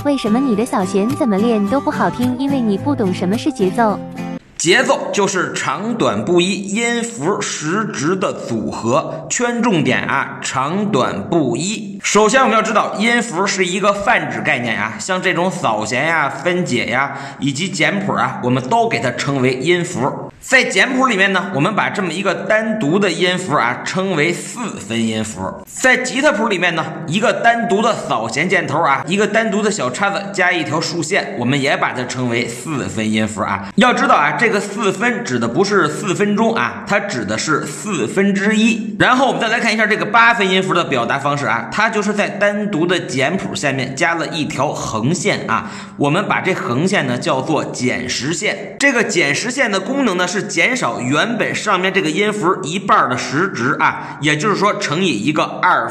为什么你的扫弦怎么练都不好听？因为你不懂什么是节奏。 节奏就是长短不一音符时值的组合，圈重点啊，长短不一。首先我们要知道，音符是一个泛指概念啊，像这种扫弦呀、分解呀以及简谱啊，我们都给它称为音符。在简谱里面呢，我们把这么一个单独的音符啊称为4分音符。在吉他谱里面呢，一个单独的扫弦箭头啊，一个单独的小叉子加一条竖线，我们也把它称为4分音符啊。要知道啊，这个4分指的不是4分钟啊，它指的是1/4。然后我们再来看一下这个8分音符的表达方式啊，它就是在单独的简谱下面加了一条横线啊，我们把这横线呢叫做减时线。这个减时线的功能呢是减少原本上面这个音符一半的时值啊，也就是说乘以一个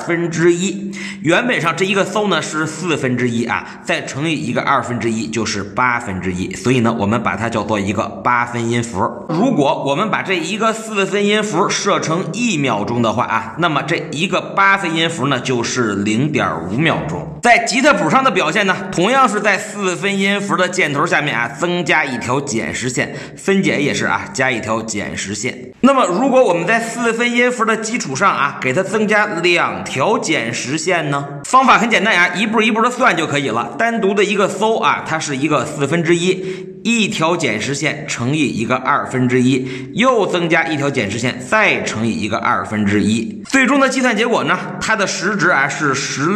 1/2。原本上这一个搜呢是1/4啊，再乘以一个1/2就是1/8，所以呢我们把它叫做一个8分音符。如果我们把这一个4分音符设成1秒钟的话啊，那么这一个8分音符呢就是0.5秒钟。在吉他谱上的表现呢，同样是在4分音符的箭头下面啊增加一条减时线，分解也是啊加一条减时线。那么如果我们在4分音符的基础上啊给它增加2条减时线呢，方法很简单啊，一步一步的算就可以了。单独的一个搜啊，它是一个1/4，一条减时线乘以一个1/2，又增加一条减时线，再乘以一个1/2，最终的计算结果呢，它的时值啊是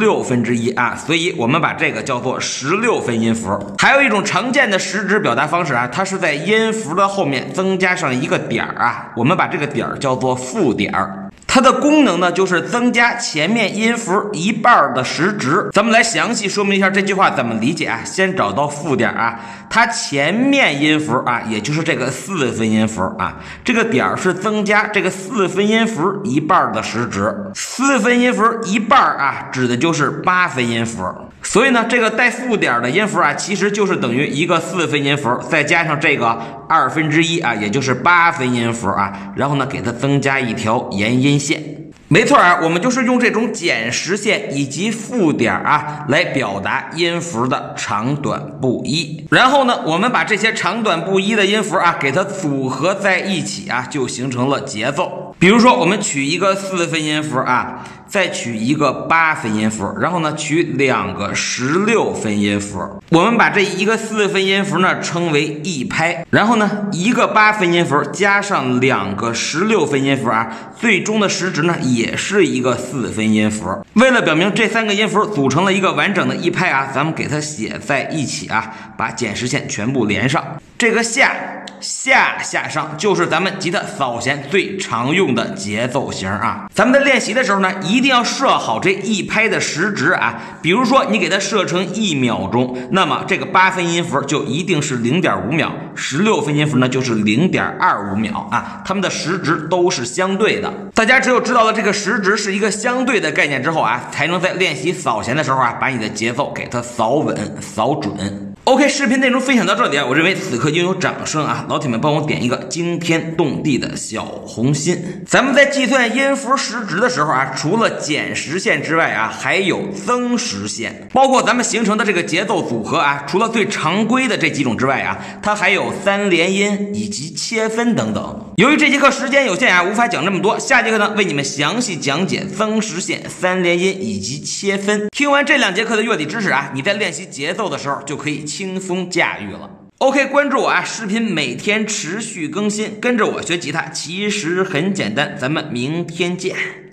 16/1啊，所以我们把这个叫做16分音符。还有一种常见的时值表达方式啊，它是在音符的后面增加上一个点啊，我们把这个点叫做负点。它的功能呢，就是增加前面音符一半的时值。咱们来详细说明一下这句话怎么理解啊。先找到负点啊，它前面音符啊，也就是这个4分音符啊，这个点是增加这个4分音符一半的时值。4分音符一半啊，指的就是8分音符。所以呢，这个带负点的音符啊，其实就是等于一个4分音符，再加上这个1/2啊，也就是8分音符啊，然后呢，给它增加一条延音线。没错啊，我们就是用这种减时线以及负点啊来表达音符的长短不一。然后呢，我们把这些长短不一的音符啊给它组合在一起啊，就形成了节奏。比如说，我们取一个4分音符啊，再取一个8分音符，然后呢取2个16分音符。我们把这一个4分音符呢称为1拍，然后呢一个8分音符加上2个16分音符啊，最终的时值呢也是一个4分音符。为了表明这3个音符组成了一个完整的1拍啊，咱们给它写在一起啊，把减时线全部连上。这个下上就是咱们吉他扫弦最常用的节奏型啊。咱们在练习的时候呢，一定要设好这1拍的时值啊。比如说你给它设成1秒钟，那么这个8分音符就一定是0.5秒，16分音符呢就是0.25秒啊，它们的时值都是相对的。大家只有知道了这个时值是一个相对的概念之后啊，才能在练习扫弦的时候啊，把你的节奏给它扫稳扫准。OK， 视频内容分享到这里啊，我认为此刻应有掌声啊！老铁们帮我点一个惊天动地的小红心。咱们在计算音符时值的时候啊，除了减时线之外啊，还有增时线，包括咱们形成的这个节奏组合啊，除了最常规的这几种之外啊，它还有3连音以及切分等等。由于这节课时间有限啊，无法讲这么多，下节课呢为你们详细讲解增时线、3连音以及切分。听完这2节课的乐理知识啊，你在练习节奏的时候就可以轻松驾驭了。OK， 关注我啊，视频每天持续更新，跟着我学吉他其实很简单，咱们明天见。